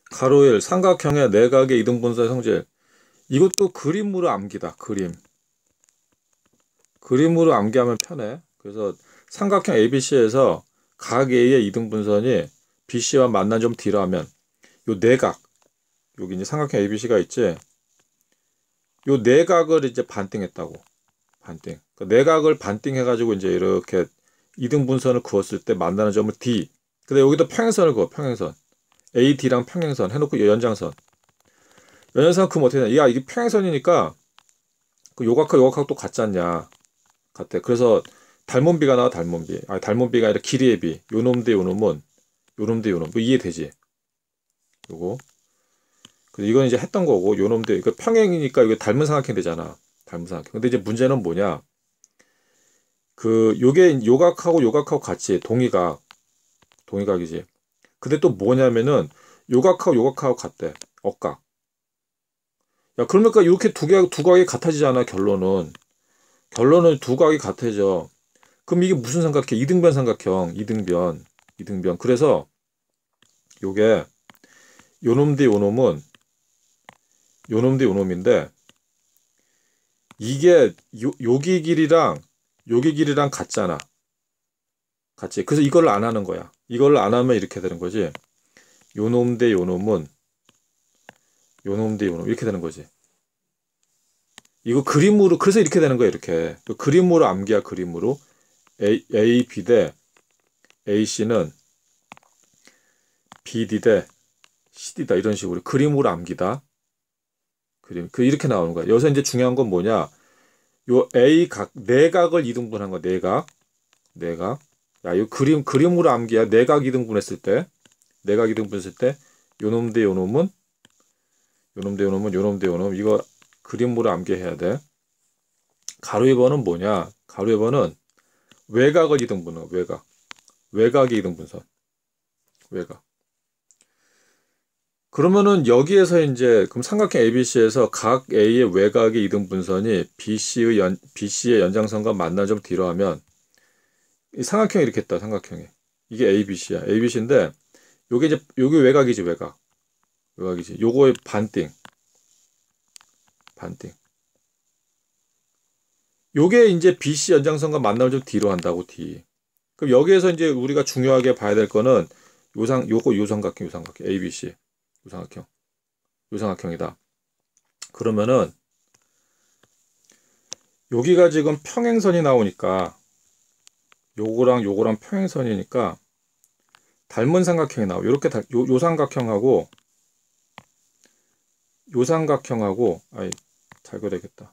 가로 1 삼각형의 내각의 이등분선의 성질. 이것도 그림으로 암기다. 그림으로 암기하면 편해. 그래서 삼각형 ABC에서 각 A의 이등분선이 BC와 만난 점 D라 하면 요 내각, 여기 이제 삼각형 ABC가 있지. 요 내각을 이제 반띵했다고. 반띵. 그 내각을 반띵해가지고 이제 이렇게 이등분선을 그었을 때 만나는 점을 D. 근데 여기도 평행선을 그어. 평행선. AD랑 평행선 해놓고 연장선. 연장선 그럼 어떻게 되냐? 야, 이게 평행선이니까 그 요각하고 요각하고 또 같지 않냐? 같대. 그래서 닮은비가 나와. 닮은비. 아니, 닮은비가 아니라 길이의 비. 요놈 대 요놈은 요놈 대 요놈. 뭐 이해되지? 요거. 이건 이제 했던 거고, 요놈 대 이거 평행이니까 이거 닮은 삼각형 되잖아. 닮은 삼각형. 근데 이제 문제는 뭐냐? 요게 요각하고 요각하고 같이 동의각이지. 근데 또 뭐냐면은 요각하고 요각하고 같대. 억각. 야, 그러니까 이렇게 두 각이 같아지잖아. 결론은 두 각이 같아져. 그럼 이게 무슨 삼각형? 이등변 삼각형. 이등변. 그래서 요게 요놈 대 요놈은 요놈 대 요놈인데 이게 여기 길이랑 여기 길이랑 같잖아. 같이. 그래서 이걸 안 하는 거야. 이걸 안 하면 이렇게 되는 거지. 요놈 대 요놈은 요놈 대 요놈 이렇게 되는 거지. 이거 그림으로 그래서 이렇게 되는 거야. 이렇게 그림으로 암기야. 그림으로 A, B 대 AC는 BD 대 CD다. 이런 식으로 그림으로 암기다. 그림. 이렇게 나오는 거야. 여기서 이제 중요한 건 뭐냐? 요 A각 내각을 이등분한 거야. 내각. 야, 이거 그림으로 암기야. 내각 이등분했을 때 요놈 대 요놈은 요놈 대 요놈. 이거 그림으로 암기해야 돼. 가로 2번은 뭐냐? 가로 2번은 외각을 이등분한 거야. 외각의 이등분선. 외각. 그러면은 여기에서 이제 그럼 삼각형 ABC에서 각 A의 외곽의 이등분선이 BC의 연장선과 만난 점 D로 하면 이 삼각형이 이렇게 있다. 삼각형이. 이게 ABC야. ABC인데 요게 이제 여기 외곽이지. 외곽이지. 요거의 반띵. 요게 이제 BC 연장선과 만나면 좀 D로 한다고. D. 그럼 여기에서 이제 우리가 중요하게 봐야 될 거는 요 삼각형 ABC. 요 삼각형이다. 그러면은 여기가 지금 평행선이 나오니까 요거랑 평행선이니까 닮은 삼각형이 나와. 요렇게 요 삼각형하고 아이 잘 그려야겠다.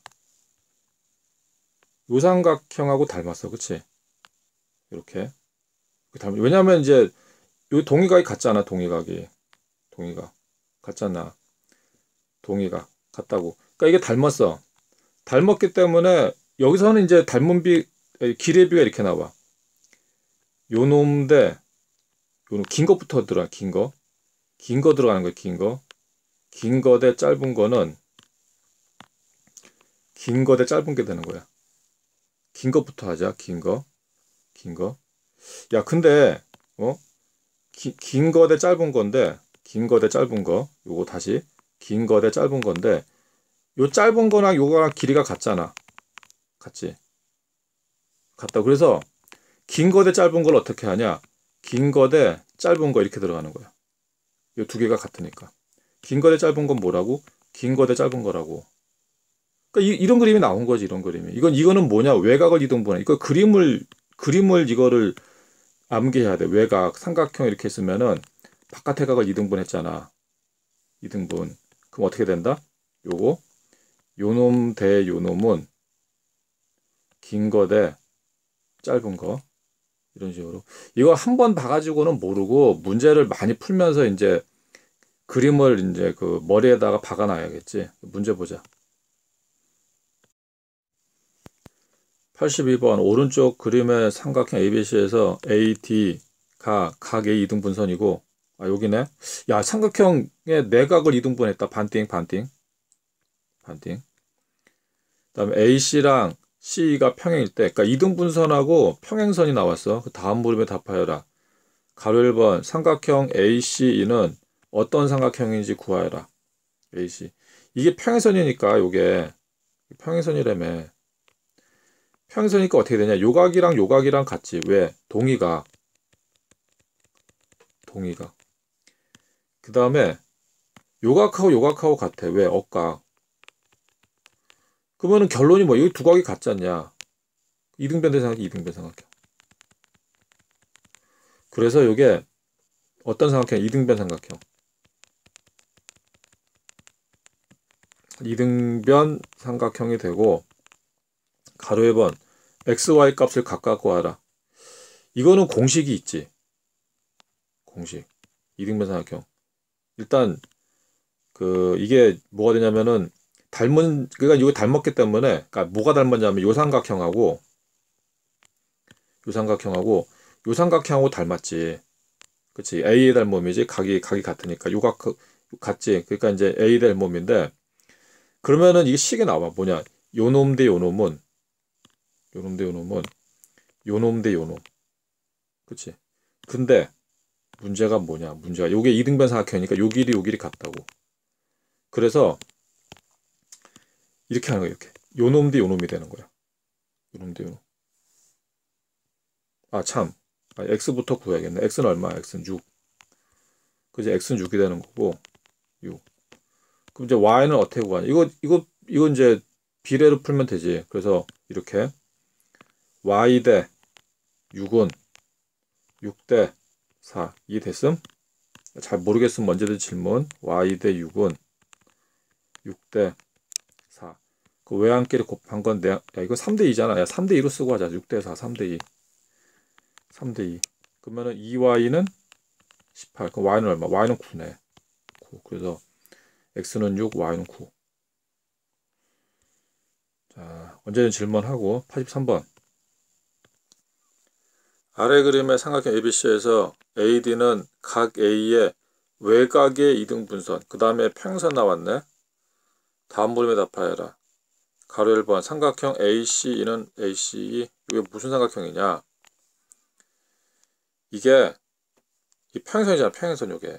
요 삼각형하고 닮았어. 그치? 이렇게 왜냐면 이제 요 동의각이 같잖아. 동의각 같잖아. 동의각 같다고. 그러니까 이게 닮았어. 닮았기 때문에 여기서는 이제 길의 비가 이렇게 나와. 요놈 대 요놈. 긴 것부터 들어가. 긴 거 들어가는 거야. 긴 거 대 짧은 거는 긴 거 대 짧은 게 되는 거야. 긴 것부터 하자. 긴 거. 야, 근데 긴 거 대 짧은 건데 요거 다시 긴 거 대 짧은 건데 요 짧은 거랑 요거랑 길이가 같잖아. 같다. 그래서 긴 거 대 짧은 걸 어떻게 하냐? 긴 거 대 짧은 거 이렇게 들어가는 거야. 요 두 개가 같으니까. 긴 거 대 짧은 건 뭐라고? 긴 거 대 짧은 거라고. 그러니까 이런 그림이 나온 거지. 이런 그림이. 이거는 뭐냐? 외곽을 이등분해. 이거 그림을 이거를 암기해야 돼. 외곽 삼각형 이렇게 쓰면은 바깥의 각을 이등분했잖아. 이등분. 그럼 어떻게 된다? 요놈 대 요놈은 긴 거 대 짧은 거. 이런 식으로. 이거 한 번 봐가지고는 모르고 문제를 많이 풀면서 이제 그림을 이제 그 머리에다가 박아놔야겠지. 문제 보자. 82번 오른쪽 그림의 삼각형 ABC에서 AD가 각 A 이등분선이고 여기네. 야, 삼각형의 내각을 이등분했다. 반띵. 그다음에 AC랑 C가 평행일 때, 그러니까 이등분선하고 평행선이 나왔어. 그 다음 물음에 답하여라. 가로 1번 삼각형 ACE는 어떤 삼각형인지 구하여라. AC. 이게 평행선이니까 요게 평행선이라며. 평행선이니까 어떻게 되냐? 요각이랑 요각이랑 같지. 왜? 동의각. 동의각. 그 다음에 요각하고 요각하고 같아. 왜? 억각. 그러면은 결론이 뭐? 여기 두 각이 같지 않냐? 이등변대 삼각형, 이등변 삼각형. 그래서 요게 어떤 삼각형? 이등변 삼각형. 이등변 삼각형이 되고 가로의 번 xy 값을 각각 구하라. 이거는 공식이 있지. 공식. 이등변 삼각형. 일단 이게 뭐가 되냐면은 그러니까 이거 닮았기 때문에, 그러니까 뭐가 닮았냐면 요 삼각형하고 요 삼각형하고 닮았지. 그치? A의 닮음이지. 각이 같으니까 요각 같지. 그러니까 이제 A의 닮음인데, 그러면은 이게 식이 나와. 뭐냐? 요놈 대 요놈은 요놈 대 요놈은 요놈 대 요놈. 그치? 근데 문제가 뭐냐? 문제가 요게 이등변 삼각형이니까 요 길이 같다고. 그래서 이렇게 하는 거야. 이렇게 요놈 대 요놈이 되는 거야. 요놈 대 요놈. 아 참. x부터 구해야겠네. x는 얼마야? x는 6. 그지? x는 6이 되는 거고 6. 그럼 이제 y는 어떻게 구하냐? 이거 이제 비례로 풀면 되지. 그래서 이렇게 y 대 6은 6 대 4. 이 됐음? 잘 모르겠으면 언제든 질문. y 대 6은 6 대 4. 그 외항끼리 곱한 건 야 이거 3대 2잖아. 야 3대 2로 쓰고 하자. 6 대 4, 3대 2. 3대 2. 그러면은 2y는 18. 그럼 y는 얼마? y는 9네. 9. 그래서 x는 6, y는 9. 자, 언제든 질문하고 83번. 아래 그림의 삼각형 ABC에서 AD는 각 A의 외곽의 이등분선, 그 다음에 평행선 나왔네. 다음 물음에 답하여라. 가로 1번 삼각형 AC는 이게 무슨 삼각형이냐? 이게 이 평행선이잖아. 평행선 요게.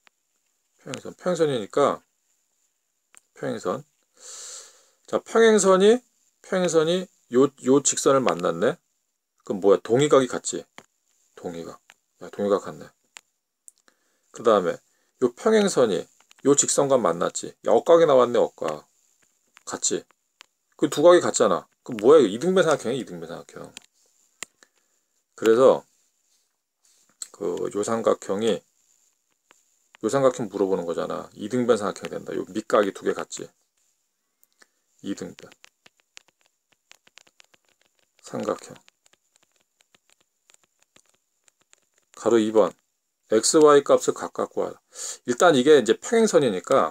평행선이니까 평행선. 자, 평행선이 요 직선을 만났네. 그럼 뭐야? 동의각이 같지? 동의각. 야, 동의각 같네. 그 다음에 요 평행선이 요 직선과 만났지. 야, 억각이 나왔네. 억각. 같지? 그 두 각이 같잖아. 그럼 뭐야? 이거 이등변 삼각형이야. 이등변 삼각형. 그래서 요 삼각형 물어보는 거잖아. 이등변 삼각형이 된다. 요 밑각이 두 개 같지? 이등변 삼각형. 가로 2번 xy 값을 각각 구하라. 일단 이게 이제 평행선이니까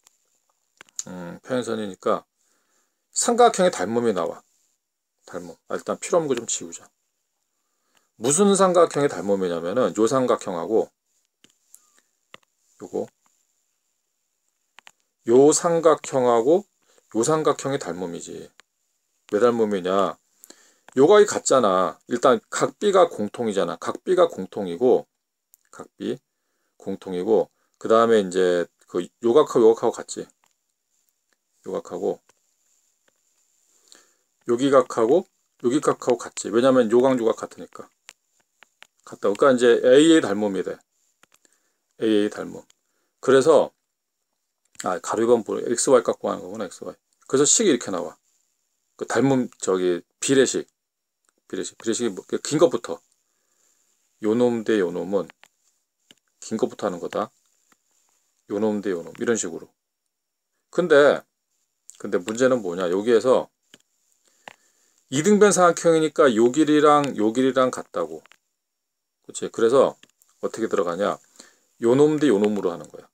삼각형의 닮음이 나와. 닮음. 일단 필요 없는 거 좀 지우자. 무슨 삼각형의 닮음이냐면은 요 삼각형하고 요 삼각형하고 요 삼각형의 닮음이지. 왜 닮음이냐? 요각이 같잖아. 일단 각비가 공통이잖아. 각비가 공통이고 그 다음에 이제 요각하고 같지. 요각하고 여기각하고 같지. 왜냐면 요각 같으니까. 같다. 그러니까 이제 A의 닮음이 돼. A의 닮음. 그래서 가로 2번 XY 갖고 하는 거구나. XY. 그래서 식이 이렇게 나와. 그 닮음 비례식이 뭐, 긴 것부터 요놈 대 요놈은 긴 것부터 하는 거다. 요놈 대 요놈 이런 식으로. 근데 문제는 뭐냐? 여기에서 이등변 삼각형이니까 요 길이랑 같다고. 그렇지? 그래서 어떻게 들어가냐? 요놈 대 요놈으로 하는 거야.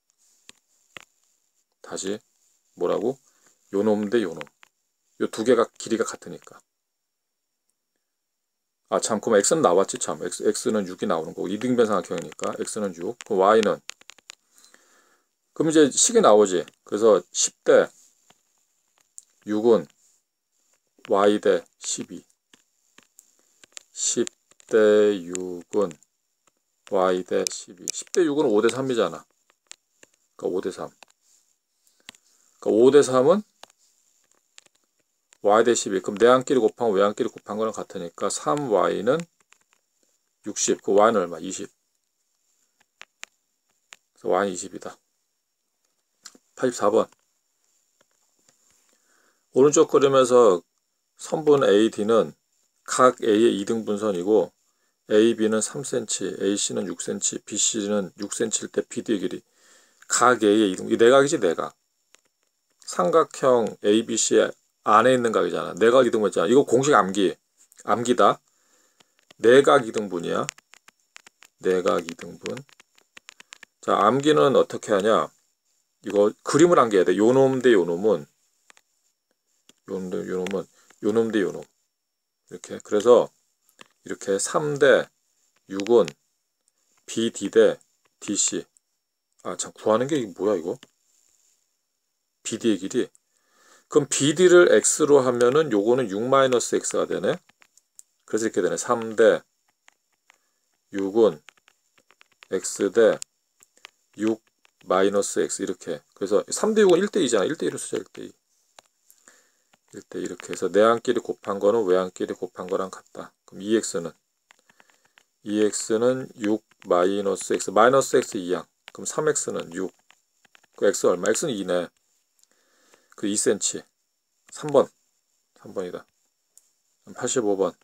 다시 뭐라고? 요놈 대 요놈. 요 두 개가 길이가 같으니까. 참, 그럼 x는 나왔지 참. x는 6이 나오는 거고 이등변 삼각형이니까 x는 6. 그럼 y는 그럼 이제 식이 나오지. 그래서 10대 6은 y 대 12. 10대 6은 y 대 12. 10대 6은 5대 3이잖아. 그러니까 5대3. 그러니까 5대3은 y 대 12. 그럼 내항끼리 곱한 거 외항끼리 곱한 거랑 같으니까 3y는 60. 그 y는 얼마? 20. 그래서 y는 20이다. 84번. 오른쪽 그림에서 선분 AD는 각 A의 이등분선이고 AB는 3cm, AC는 6cm, BC는 6cm일 때 BD의 길이 각 A의 이등, 이 내각이지 내각. 삼각형 ABC 안에 있는 각이잖아. 내각 이등분 있잖아. 이거 공식 암기다. 내각 이등분이야. 내각 이등분. 자, 암기는 어떻게 하냐? 이거 그림을 암기해야 돼. 요놈 대 요놈은 요놈 대 요놈. 이렇게. 그래서 이렇게 3대 6은 BD 대 DC. 아, 참 구하는 게 이게 뭐야 이거? BD의 길이. 그럼 BD를 X로 하면은 요거는 6-X가 되네. 그래서 이렇게 되네. 3대 6은 X 대 6-X 이렇게. 그래서 3대 6은 1대2잖아. 1대2로 쓰자. 1대2. 1대2 이렇게 해서 내항끼리 곱한 거는 외항끼리 곱한 거랑 같다. 그럼 2X는 6-X 마이너스 X 2항. 그럼 3X는 6. 그 X 얼마? X는 2네. 그 2cm. 3번이다. 85번.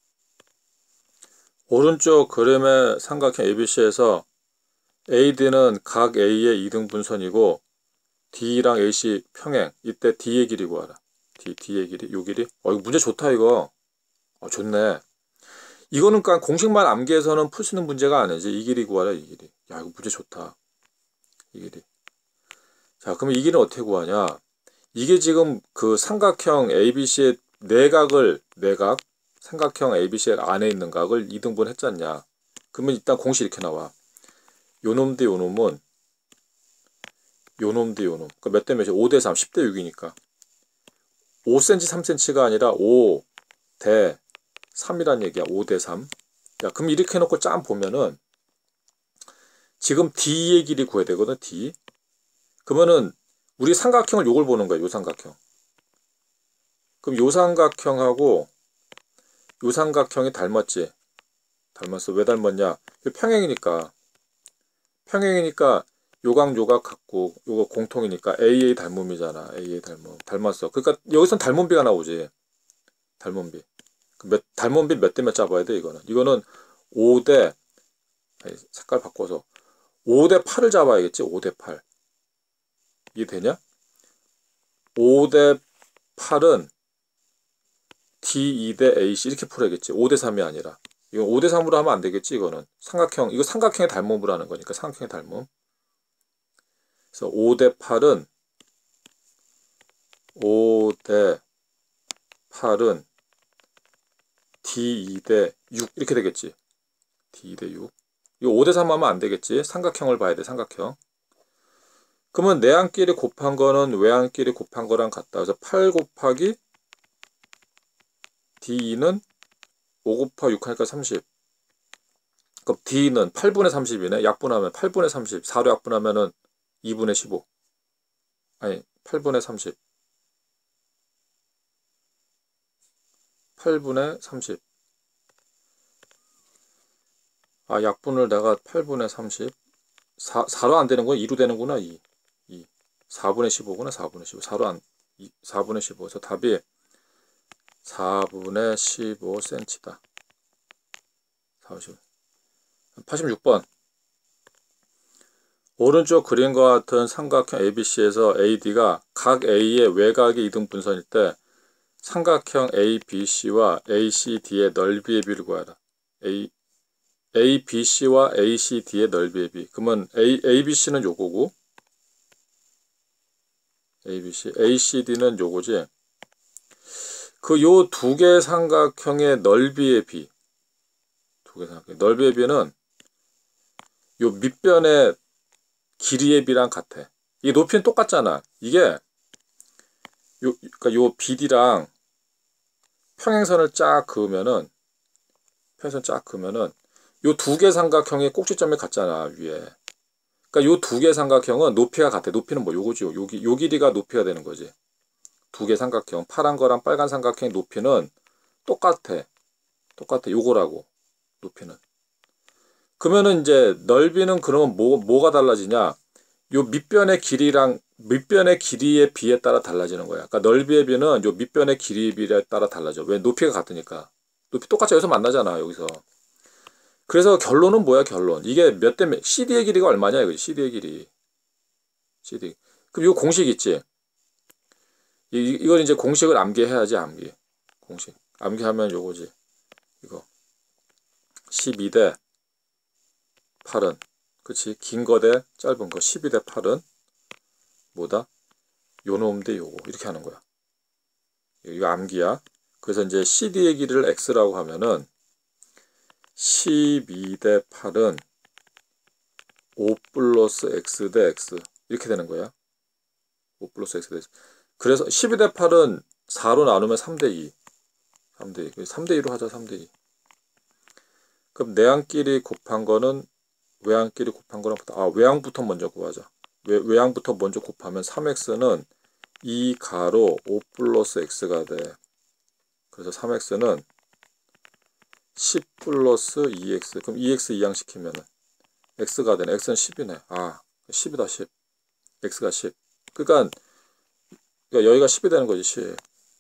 오른쪽 그림의 삼각형 ABC에서 AD는 각 A의 이등분선이고 D랑 AC 평행. 이때 D의 길이 구하라. D의 길이. 요 길이. 이거 문제 좋다 이거. 좋네. 이거는 그냥 공식만 암기해서는 풀 수 있는 문제가 아니지. 이 길이 구하라 이 길이. 야 이거 문제 좋다. 이 길이. 자 그러면 이 길은 어떻게 구하냐. 이게 지금 그 삼각형 ABC의 내각 삼각형 ABC 안에 있는 각을 이등분 했잖냐. 그러면 일단 공식 이렇게 나와. 요놈 대 요놈은 요놈 대 요놈. 그 몇 대 몇이야? 5대3, 10대 6이니까. 5cm, 3cm가 아니라 5 대 3이란 얘기야. 5대3. 야, 그럼 이렇게 해놓고 짠 보면은 지금 D의 길이 구해야 되거든. D. 그러면은 우리 삼각형을 요걸 보는 거야. 요 삼각형. 그럼 요 삼각형하고 요 삼각형이 닮았지? 닮았어. 왜 닮았냐? 평행이니까. 평행이니까 요각 요각 같고 요거 공통이니까 AA 닮음이잖아. AA 닮음. 닮았어. 그러니까 여기선 닮음비가 나오지. 닮음비. 닮음비 몇 대 몇 잡아야 돼 이거는. 이거는 5대 색깔 바꿔서 5대 8을 잡아야겠지. 5대 8. 이게 되냐? 5대 8은 D2 대 AC 이렇게 풀어야겠지. 5대 3이 아니라. 이거 5대 3으로 하면 안 되겠지. 이거는 삼각형. 이거 삼각형의 닮음으로 하는 거니까 삼각형의 닮음. 그래서 5대 8은 D2 대 6 이렇게 되겠지. D2 대 6. 이거 5대 3 하면 안 되겠지. 삼각형을 봐야 돼. 삼각형. 그러면 내항끼리 곱한 거는 외항끼리 곱한 거랑 같다. 그래서 8 곱하기 D2는 5 곱하기 6 하니까 30. 그럼 D는 8분의 30이네. 약분하면 8분의 30. 4로 약분하면은 2분의 15. 아니 8분의 30. 8분의 30. 아 약분을 내가 8분의 30. 4로 안 되는 거야? 2로 되는구나. 2. 4분의 15구나. 4분의 15. 4분의 15. 그래서 답이 4분의 15cm다. 86번. 오른쪽 그림과 같은 삼각형 ABC에서 AD가 각 A의 외곽의 이등분선일 때 삼각형 ABC와 ACD의 넓이의 비를 구하라. ABC와 ACD의 넓이의 비. 그러면 ABC는 요거고 ACD는 요거지. 그 요 두 개 삼각형의 넓이의 비. 두 개 삼각형 넓이의 비는 요 밑변의 길이의 비랑 같아. 이게 높이는 똑같잖아. 이게 그러니까 요 BD랑 평행선을 쫙 그으면은 요 두 개 삼각형의 꼭지점이 같잖아 위에. 그러니까 요 두 개 삼각형은 높이가 같아. 높이는 뭐 요거죠. 요 길이가 높이가 되는 거지. 두 개 삼각형, 파란 거랑 빨간 삼각형의 높이는 똑같아. 똑같아. 요거라고. 높이는. 그러면은 이제 넓이는 그러면 뭐가 달라지냐? 요 밑변의 길이의 비에 따라 달라지는 거야. 그러니까 넓이의 비는 요 밑변의 길이의 비에 따라 달라져. 왜? 높이가 같으니까. 높이 똑같이 여기서 만나잖아. 여기서. 그래서 결론은 뭐야, 결론? 이게 몇 대 몇, CD의 길이가 얼마냐, 이거지. CD의 길이. CD. 그럼 요 공식 있지? 이걸 이제 공식을 암기해야지, 암기. 공식. 암기하면 요거지. 이거. 12대 8은. 그치? 긴 거 대 짧은 거. 12대 8은 뭐다? 요 놈 대 요거. 이렇게 하는 거야. 이거 암기야. 그래서 이제 CD의 길이를 X라고 하면은 12대 8은 5 플러스 X 대 X. 이렇게 되는 거야. 5 플러스 X 대 X. 그래서 12대 8은 4로 나누면 3대 2. 3대 2. 3대 2로 하자, 3대 2. 그럼 내항끼리 곱한 거는 외항끼리 곱한 거랑 외항부터 먼저 구하자. 외항부터 먼저 곱하면 3x는 2 가로 5 플러스 x가 돼. 그래서 3x는 10 플러스 2x. 그럼 2x 이항시키면은 x가 되네. x는 10이네. 10이다, 10. x가 10. 그러니까 여기가 10이 되는 거지, 10.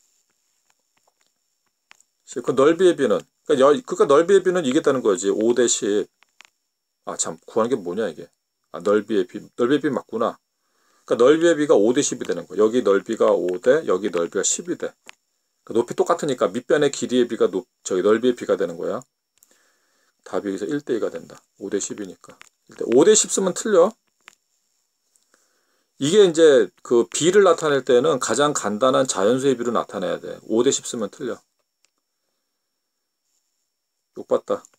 그 넓이의 비는, 그러니까 넓이의 비는 이겠다는 거지. 5 대 10. 참, 구하는 게 뭐냐, 이게. 넓이의 비 맞구나. 그러니까 넓이의 비가 5 대 10이 되는 거야. 여기 넓이가 5 대, 여기 넓이가 10이 돼. 그러니까 높이 똑같으니까 밑변의 길이의 비가 넓이의 비가 되는 거야. 답이 여기서 1 대 2가 된다. 5 대 10이니까. 5 대 10 쓰면 틀려. 이게 이제 그 비를 나타낼 때는 가장 간단한 자연수의 비로 나타내야 돼. 5 대 10 쓰면 틀려. 욕봤다.